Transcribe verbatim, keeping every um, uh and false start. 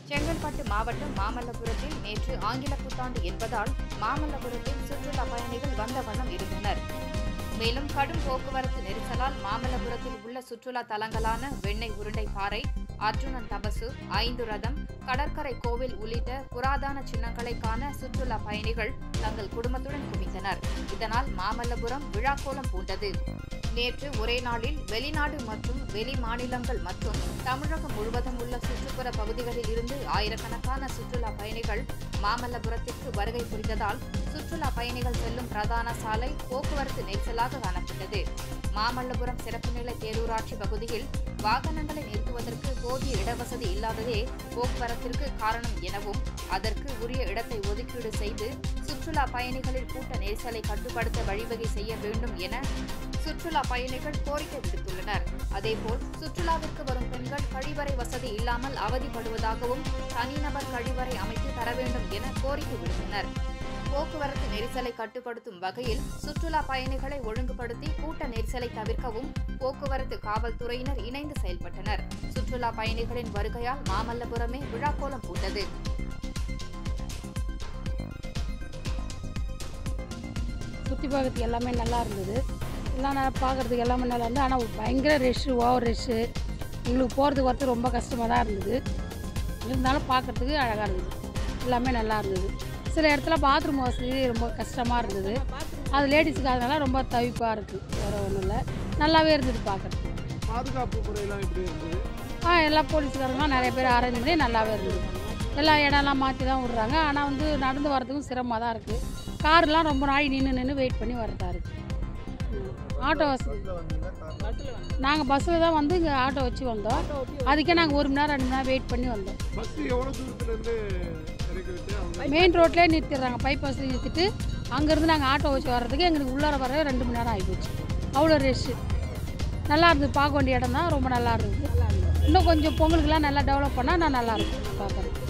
செங்கல்பட்டு மாவட்டம் மாமல்லபுரத்தில் நேற்று ஆங்கில புத்தாண்டு என்பதால் மாமல்லபுரத்தில் சுற்றுலா பயணிகள் வந்த வண்ணம் இருந்தனர். மேலும் கடும் போக்குவரத்து நெரிசலால் மாமல்லபுரத்தில் உள்ள சுற்றுலா தலங்களான வெண்ணெய் உருண்டை பாறை, அர்ஜுனன் தபசு, ஐந்து ரதம், கடற்கரை கோவில் உள்ளிட்ட புராதன சின்னங்களை காண சுற்றுலா பயணிகள் தங்கள் குடும்பத்துடன் குவிந்தனர். இதனால் மாமல்லபுரம் விழாக்கோலம் பூண்டது. நேற்று ஒரே நாளில் வெளிநாடு மற்றும் வெளி மாநிலங்கள் மற்றும் தமிழகம் முழுவதும் உள்ள சுற்றுப்புற பகுதிகளில் இருந்து ஆயிரக்கணக்கான சுற்றுலா பயணிகள் மாமல்லபுரத்திற்கு வருகை புரிந்ததால் சுற்றுலா பயணிகள் செல்லும் பிரதான சாலை போக்குவரத்து நெரிசலாக காணப்பட்டது. மாமல்லபுரம் சிறப்பு நிலை பேரூராட்சி பகுதியில் வாகனங்களை நிறுத்துவதற்கு போதிய இடவசதி இல்லாததே போக்குவரத்திற்கு காரணம் எனவும், அதற்கு உரிய இடத்தை ஒதுக்கீடு செய்து சுற்றுலா பயணிகளின் கூட்ட நெரிசலை கட்டுப்படுத்த வழிவகை செய்ய வேண்டும் என சுற்றுலா பயணிகள் கோரிக்கை விடுத்துள்ளனர். அதேபோல் சுற்றுலாவிற்கு வரும் பெண்கள் கழிவறை வசதி இல்லாமல் அவதிப்படுவதாகவும் தனிநபர் கழிவறை அமைத்து தர வேண்டும் என கோரிக்கை விடுத்தனர். போக்குவரத்து நெரிசலை கட்டுப்படுத்தும் வகையில் சுற்றுலா பயணிகளை ஒழுங்குபடுத்தி கூட்ட நெரிசலை தவிர்க்கவும் போக்குவரத்து காவல்துறையினர் இணைந்து செயல்பட்டனர். சுற்றுலா பயணிகளின் வருகையால் மாமல்லபுரமே விழாக்கோலம் பூண்டது. சுற்றி பார்க்கறதுக்கு எல்லாமே நல்லா இருந்தது. எல்லாம் நல்லா பார்க்குறதுக்கு எல்லாமே நல்லா இருந்தது. ஆனால் பயங்கர ரெஷ்ஷு, ஓவர் ரெஷ்ஷு. எங்களுக்கு போகிறதுக்கு வரது ரொம்ப கஷ்டமாக தான் இருந்தது. இருந்தாலும் பார்க்குறதுக்கு அழகாக இருந்தது. எல்லாமே நல்லா இருந்தது. சில இடத்துல பாத்ரூம் வசதி ரொம்ப கஷ்டமாக இருந்தது. அது லேடிஸுக்கு அதனால ரொம்ப தவிப்பாக இருக்குது. வேறு ஒன்றும் இல்லை, நல்லாவே இருந்தது பார்க்குறதுக்கு. பாதுகாப்பு முறையெல்லாம் எப்படி இருந்தது? ஆ எல்லா போலீஸ்காரங்களும் நிறைய பேர் அரேஞ்ச் பண்ணி நல்லாவே இருந்தது. எல்லா இடம்லாம் மாற்றி தான் விட்றாங்க. ஆனால் வந்து நடந்து வர்றதுக்கும் சிரமமாக தான் இருக்குது. கார்லாம் ரொம்ப நாள் நின்று நின்று வெயிட் பண்ணி வரதா இருக்குது. ஆட்டோ வசதி நாங்கள் பஸ்ஸில் தான் வந்து இங்கே ஆட்டோ வச்சு வந்தோம். அதுக்கே நாங்கள் ஒரு மணி நேரம் ரெண்டு மணி நேரம் வெயிட் பண்ணி வந்தோம். மெயின் ரோட்லேயே நிறுத்திடுறாங்க. பைப் வசதி நிறுத்திட்டு அங்கேருந்து நாங்கள் ஆட்டோ வச்சு வர்றதுக்கு எங்களுக்கு உள்ளார வர ரெண்டு மணி நேரம் ஆகிப்போச்சு. அவ்வளோ ரெஷ்ஷு. நல்லா இருந்தது. பார்க்க வேண்டிய இடம் தான் ரொம்ப நல்லா இருந்தது. இன்னும் கொஞ்சம் பொங்கலுக்கெல்லாம் நல்லா டெவலப் பண்ணால் நான் நல்லா இருக்கும் பார்க்குறேன்.